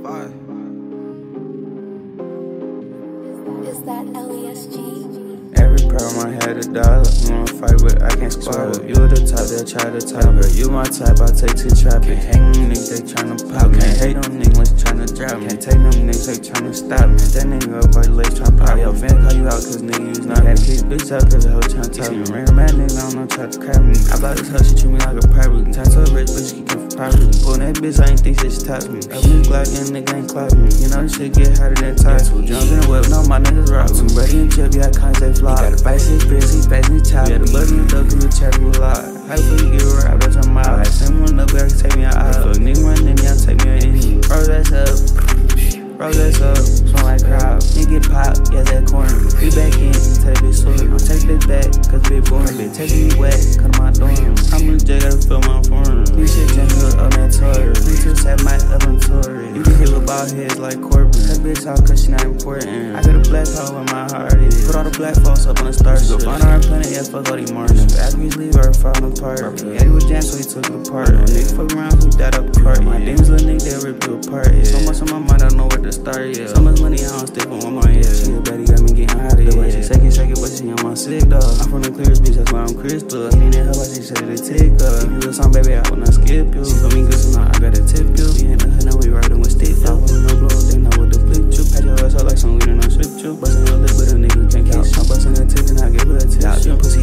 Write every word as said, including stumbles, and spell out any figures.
Bye. Is that L E S G? Every problem I had a dollar, I wanna fight but I can't squat up. You the type, they'll try to top her. You my type, I'll take to trapping. Hate them niggas, they tryna pop me. Can't hate them niggas, tryna drop me. Can't take them niggas, they tryna stop me. That nigga up by the legs tryna pop. Yo, fan call you out cause nigga use not. Gotta kick bitch up cause the hoe tryna top me. Ring mad nigga, I don't know, try to crap me. I bought this hoe, she treat me like a pirate. Tied to a rich bitch, she get for property. Pull that bitch, I ain't think shit she touch me. Up this Glock and nigga ain't clock me. You know this shit get harder than tight. Two jumps in the whip, no, my niggas rock. Some ready and chip, yeah, Kanye fly. Got a vice, his bitch, he facing the top. Yeah, the button and duck, cause we chat with a lot. How you feel you get right, that's your mouth. I send one up, gotta take me out. Fuck nigga running in, y'all take me out any. Roll that up, roll that up, smell like crowd. Nigga get popped, yeah, that corner. We back in, take bitch sort. Don't take bitch back, cause bitch boring. Bitch take me wet, cut my dorm. I'm in jail, gotta feel my foreign. This shit just hook on that tour. We two set my up on tour. You can hit with bald heads like Corbin. That bitch out cause she not important. I got a black hole where my heart is. Put all the black folks up on the stars. Go find our planet, yeah, fuck all these Martians. After we leave Earth, falling apart. Yeah, he was jammed, so he took it apart. Nigga fuck around, who died up the cart. My demons little nigga, they rip you apart. Yeah. So much on my mind, I don't know where to start. Yeah. So much money, I don't stick on my mind. Yeah. She a baddie, got me getting hot. Yeah. The way she shake it, shake it, but she on my sick dog. I'm from the clearest bitch, that's why I'm crystal. Lean that hoe, she said it tick up. If you a song, baby, I will not skip you. She told me good, so now I gotta tip you. We in the hood, now we riding with stick though. No blow, they know what to flick you. Pat your ass out like some weed and I strip you. Bustin' your lip, but a nigga can't kiss. I'm bustin' a tip and I give her a tip.